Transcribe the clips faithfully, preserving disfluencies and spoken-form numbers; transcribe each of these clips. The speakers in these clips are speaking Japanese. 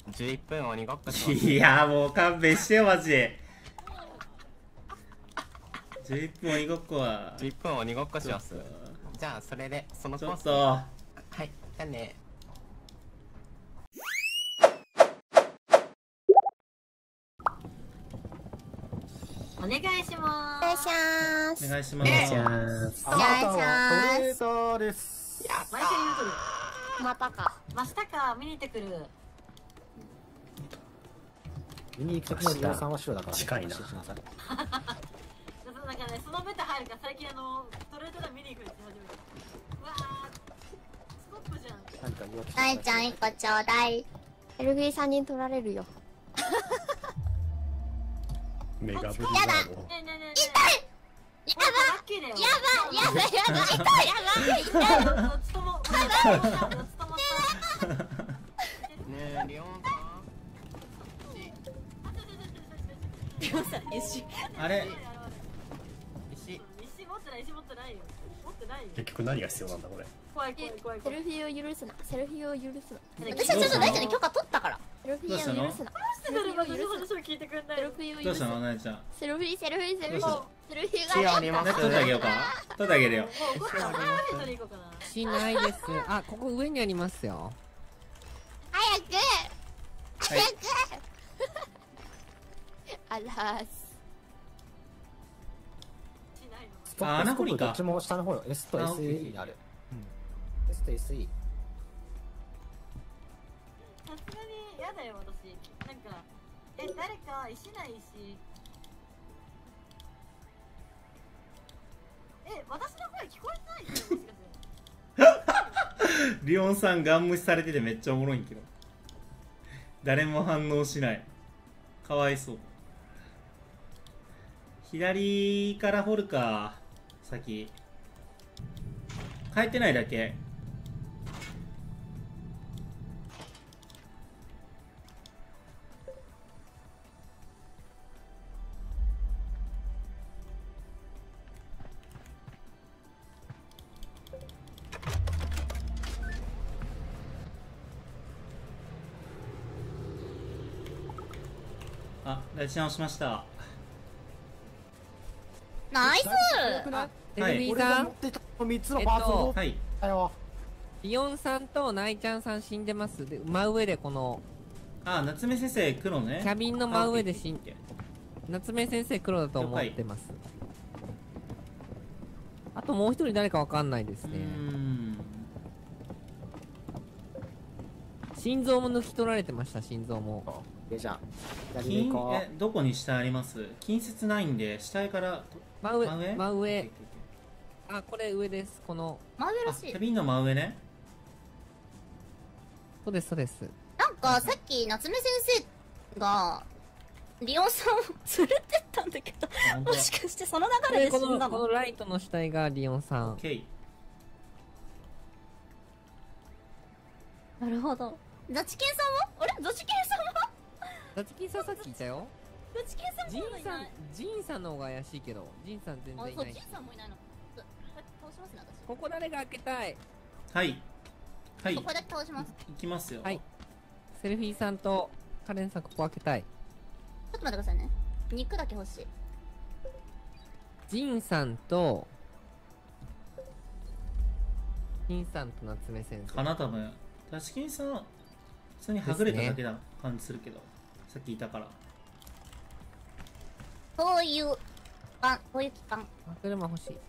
じゅういっぷん鬼ごっこします。 いやもう勘弁してよマジで。じゅういっぷん鬼ごっこはじゅういっぷん鬼ごっこします。じゃあそれでそのコース。 ちょっとはい、じゃあね。 お願いしまお願いします。 お願いしまお願いしす。 ます。 お願いします。 トレーダーです。 やっ毎回言うとる。 またか。 真下か見に行ってくる。 見に行く時のリオさんは白だから、ね、 近いな。 なんかね、そのメタ入るから最近あのトレードで見に行くって初めて。うわー、ストップじゃん。 何か言おうと大ちゃん一個ちょうだい。 エルフィーさんに取られるよ。 メガブリザード。 ねえねえねえ。 やばラッキーだよ。 やばやばやば痛いやば痛い。 どっちとも。どっちともさ。どっちともさ。 ねえ、リオンさん。 リオさん、石。 あれ石。 石持ってない石持ってないよ。持ってないよ。 結局何が必要なんだこれ。 怖い怖い怖い怖い。 セルフィーを許すな。セルフィーを許すな。 私はちょっと大ちゃんに許可取ったから。 セルフィーを許すな。 どうして誰も私の話を聞いてくれないの。 セルフィーを許すなどうしたの。なえちゃん。 セルフィーセルフィーセルフィーどうセルフィー石がね。 あります。 取ってあげようか。取ってあげるよ。 もうこれは人に行こうかな。 しないです。あ、ここ上にありますよ。 早く早く。 あらーす。 しないの。 ストあップスコープ穴掘りかどっちも下の方よ。S と エスイー にある。うん。S と エスイー。 さすがに嫌だよ私。なんかえ誰か石ないし。え私の声聞こえないよもしかして。 リオンさんガン無視されててめっちゃおもろいんけど。誰も反応しない。かわいそう。左から掘るか。先。変えてないだけ。あ、立ち直しました。 ナイス。 セルフィー俺がさん、 持ってたみっつのパーツをはい。 だよ。 リオンさんとナイちゃんさん死んでます。で、真上でこのあ、夏目先生黒ね。 キャビンの真上で死んあオッケーオッケ夏目先生黒だと思ってます。あともう一人誰かわかんないですね。 ーうーん。 心臓も抜き取られてました。心臓も。 えじゃん。左に金行こえどこに下あります？近接ないんで下からと真上真上真上オッケーオッケーあ、これ上です。このあ真上らしい。 キャビンの真上ね。 そうですそうです。 なんかさっき夏目先生がリオンさんを連れてったんだけど、 あ本当だもしかしてその流れでこれこ死んだの？ のこのライトの死体がリオンさん。 オッケー。 なるほど。ザチケンさんは？あれザチケンさんは？ ザチキンさんさっきいたよ。 ザチケンさんジンさんもいない。 ジンさんの方が怪しいけど、ジンさん全あ、そう、 然いないジンさんもいないの。ちょっとこれ倒しますね、私。 ここ誰が開けたい。 はいはいここだけ倒します。 いきますよ。 はいセルフィーさんとカレンさんここ開けたい。 ちょっと待ってくださいね。肉だけ欲しい。 ジンさんとジンさんと夏目先生。 かな多分。タチキンさん普通にはぐれただけな感じするけど、さっきいたから。 そういうパン、そういう期間。 あ、車欲しい。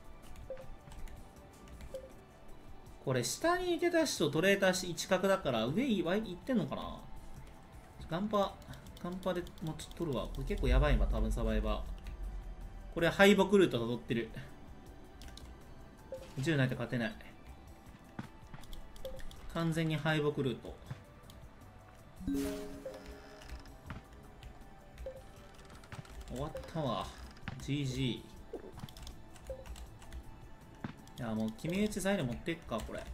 これ下にいてた人トレーターし一角だから上い行ってんのかな。ガンパガンパでもうちょっと取るわ。これ結構やばいわ多分サバイバー。これ敗北ルート辿ってる。じゅうないと勝てない。完全に敗北ルート。終わったわ。 ジージー。 いやもう決め打ち材料持っていくかこれ。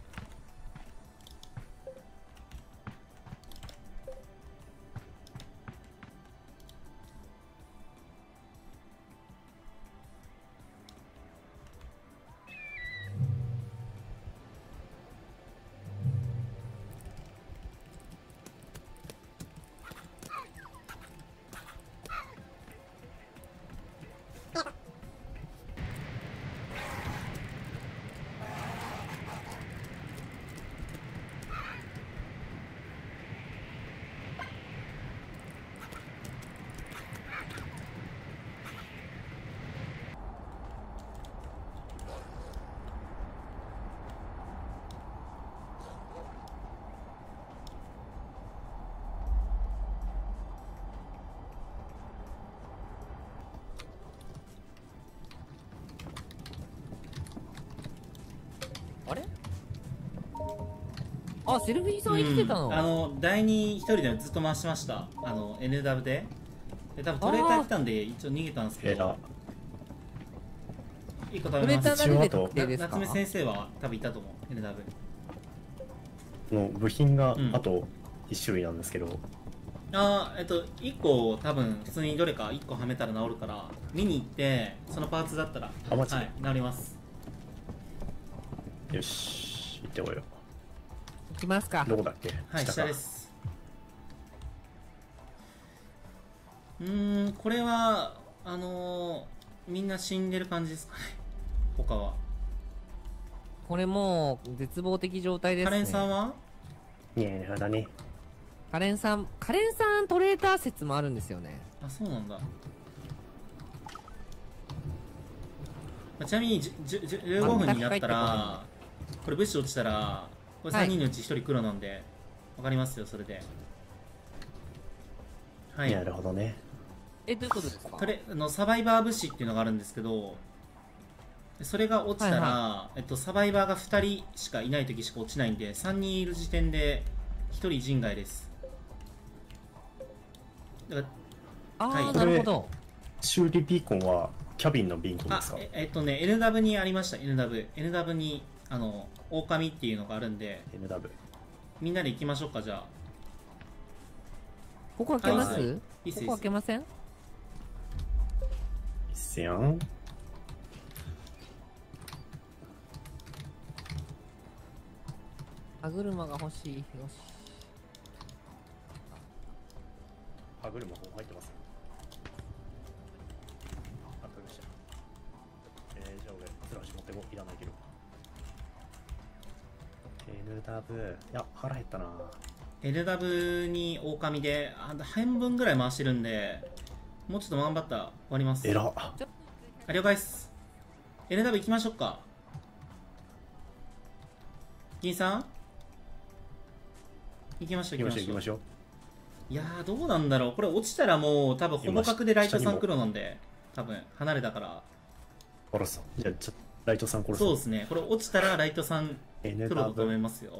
あ、セルフィーさん生きてたの、 うん、あの第二一人でずっと回してました。あの エヌダブ でで多分トレーター来たんで一応逃げたんですけえらどいっこ食トレータべます。 ー何で特定ですか？ 夏目先生は多分いたと思う。 エヌダブの部品がうんあといち種類なんですけど、 あーえっといっこ多分普通にどれかいっこはめたら治るから見に行ってそのパーツだったらあマジではい治ります。 よし行ってこいよ。 行きますか。 どこだっけ？ はいか下です。うーんこれはあのー、みんな死んでる感じですかね。他はこれもう絶望的状態ですね。 カレンさんは？ いやいやだね。 カレンさん、カレンさんトレーター説もあるんですよね。 あそうなんだ。まあちなみにじゅじゅじゅじゅうごふんになったらこれ物資落ちたらこれさんにんのうちひとり黒なんでわかりますよそれで。はいなるほどね。 え、どういうことですか？ トレあのサバイバー物資っていうのがあるんですけどそれが落ちたら、 はえっと、サバイバーがふたりしかいない時しか落ちないんでさんにんいる時点でひとり人外です。だからあー、 はいなるほど。 修理ビーコンはキャビンのビーコンあですか？ ええっとね エヌダブ にありました。 エヌダブ エヌダブ にあの狼っていうのがあるんでエヌダブ。 みんなで行きましょうか。じゃあここ開けます？ はいいいっすここ開けません？ いっせやん。 歯車が欲しい。よし。 歯車も入ってます。あ、取りました。えー、じゃあ俺、つらし持ってこいらないけど。エヌダブ。いや、腹減ったな。 エヌダブ に狼であ半分ぐらい回してるんでもうちょっと頑張ったら終わります。 えら。 あ了解っす。 エヌダブ 行きましょうか。銀さん行きましょう行きましょう行きましょう行きましょう。 いやーどうなんだろう。これ落ちたらもう多分ほぼ角でライトさん黒なんで多分離れたから殺す。じゃあ、ちょっと、ライトさん殺す。 そうですね。これ落ちたらライトさん N 黒だと思いますよ。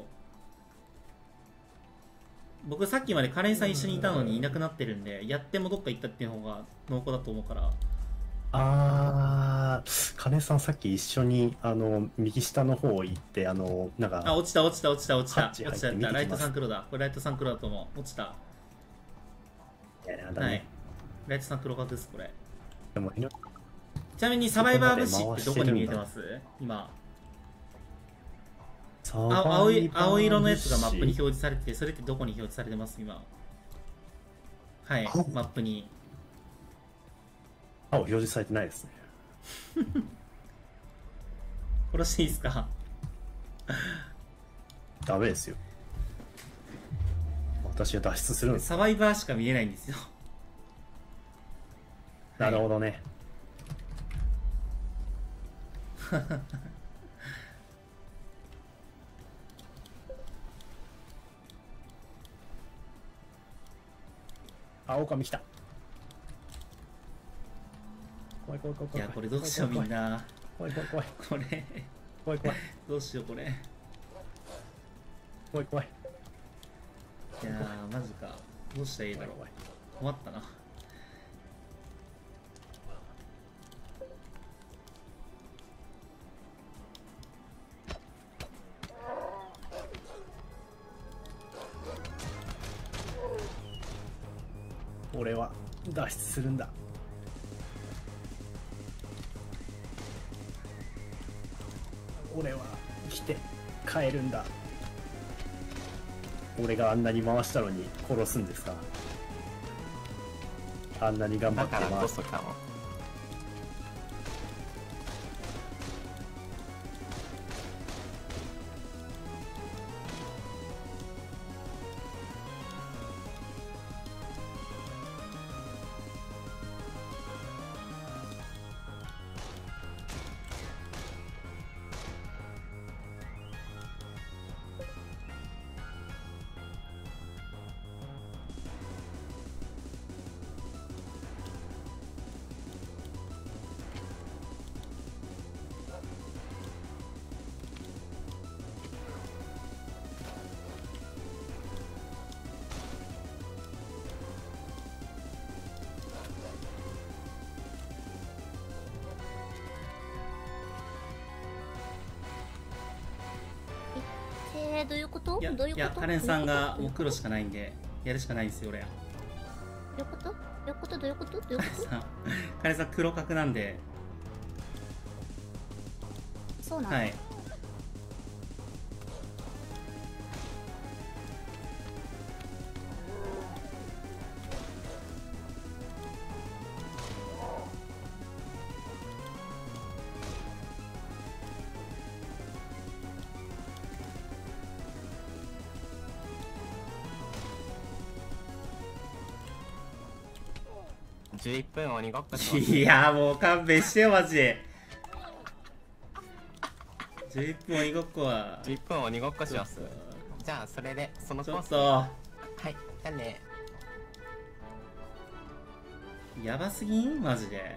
僕さっきまでカレンさん一緒にいたのにいなくなってるんでやってもどっか行ったっていう方が濃厚だと思うから。 あー、金さんさっき一緒に、あの、右下の方行って、あの、なんか、 あ落ちた落ちた落ちた落ちたハッチ入って落ちた見てきますライトさん黒だ。これライトさん黒だと思う。落ちた。 いやなんだはいね。 ライトさん黒角ですこれ。 でも、 ちなみにサバイバー物資ってどこに見えてます？今青青い青色のやつがマップに表示されててそれってどこに表示されてます？今はい青マップに青表示されてないですね。 殺していいですか？ ダメですよ。私は脱出するんです。 サバイバーしか見えないんですよ。 なるほどね。あ、狼来た。怖い怖い怖い怖い。 いやこれどうしようみんな。 怖い怖い怖いこれ怖い怖いどうしようこれ。いや怖い怖いーマジかどうしたらいいだろう。困ったな。 俺は脱出するんだ。俺は生きて帰るんだ。俺があんなに回したのに殺すんですか？あんなに頑張だからって回しこそかも。 どういうこといやどういうこといやカレンさんがもう黒しかないんでやるしかないんですよ俺は。 どういうことどういうことどういうことどういうことさカレンさん黒角なんで。 そうなの、 はいじゅういっぷん鬼ごっこします。 いやもう勘弁してよマジで。じゅういっぷん鬼ごっこはじゅういっぷん鬼ごっこします。じゃあそれでそのコース。 ちょっとはいじゃあね。 やばすぎんマジで。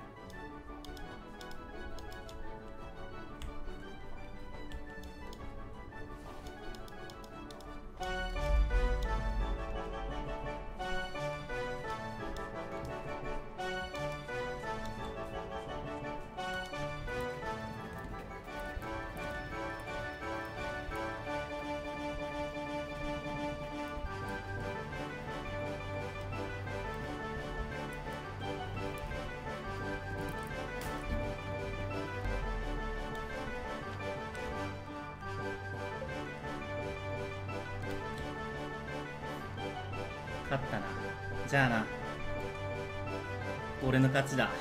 勝ったな。じゃあな俺の勝ちだ。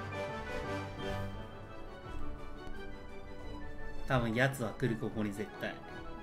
多分やつは来るここに絶対。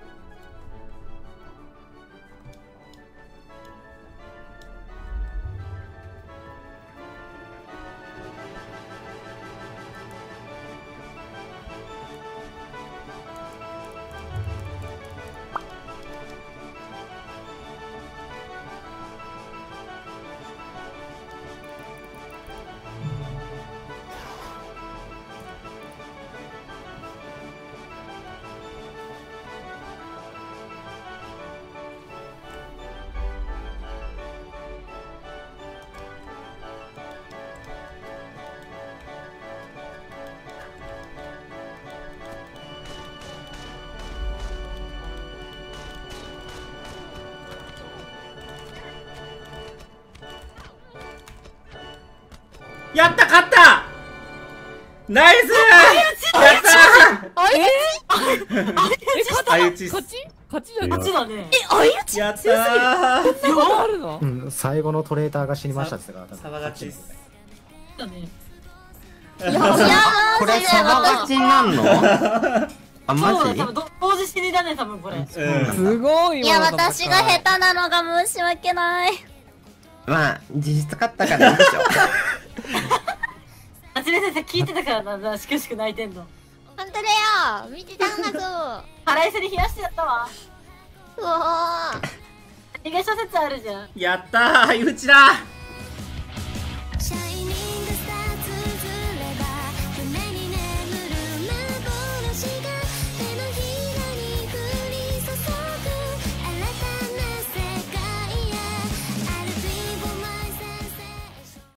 やった勝ったナイスやったー相打ちっす。 勝ち勝ちじゃん。 こっちだね。 え相打ちやったーどうあるの？ うん、最後のトレーターが死にましたって言ってたからサバ勝ちっす。 だね。 いやーこれサバ勝ちになんの？あマジ？ そうだ、多分ど同時死にだね、多分これ。 うんすごいいや私が下手なのが申し訳ない。 まあ実質勝ったからいいでしょ。 あつね先生聞いてたからな、しくしく泣いてんの。 本当だよ見てたんだぞ腹いせに冷やしてやったわ。 うわ逃げ諸説あるじゃん。 やったー相打ちだ。 ーシャイ